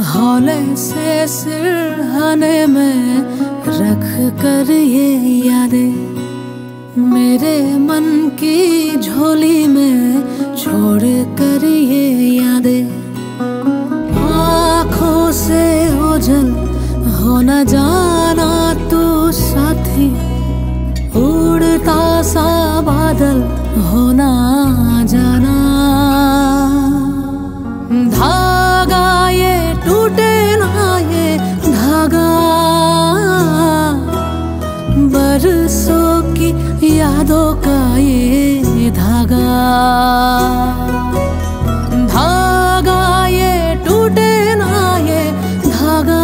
हौले से सिरहाने में रख कर ये यादें मेरे मन की झोली में छोड़ कर ये यादें आँखों से ओझल हो न जाना तू साथी उड़ता सा बादल हो ना जाना धागा ये टूटे ना ये धागा बरसों की यादों का ये धागा धागा ये टूटे ना ये धागा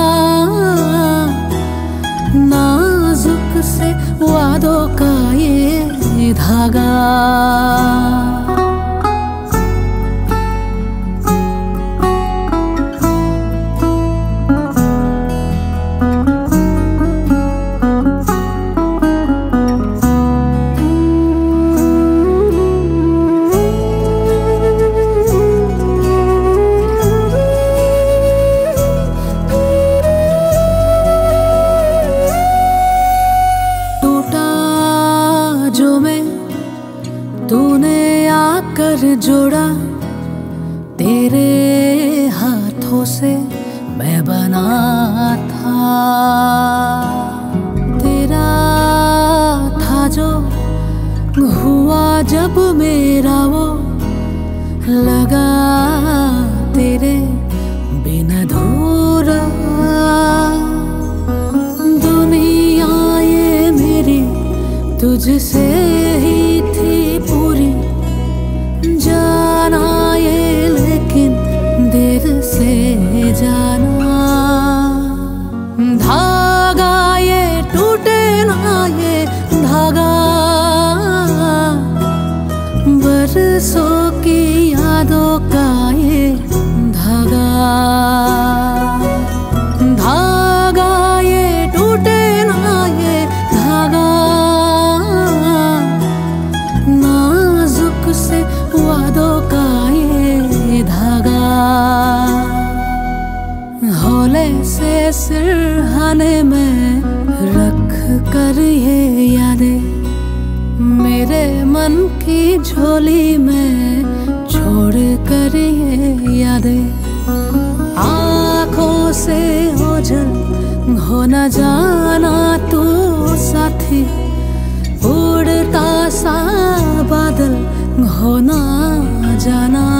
नाजुक से वादों का ये धागा जो मैं तूने आकर जोड़ा तेरे हाथों से मैं बना था तेरा था जो हुआ जब मेरा वो लगा तेरे बिन अधूरा दुनिया ये मेरी तुझसे ही थी पूरी जाना ये लेकिन देर से जाना धागा ये टूटे ना ये धागा बरसों की यादों का ये धागा धागा ये टूटे ना ये धागा नाजुक से वादों का ये धागा हौले से सिरहाने में रख कर ये यादें मेरे मन की झोली में छोड़ कर ये यादें आँखों से ओझल हो न जाना तू साथी उड़ता सा बादल हो ना जाना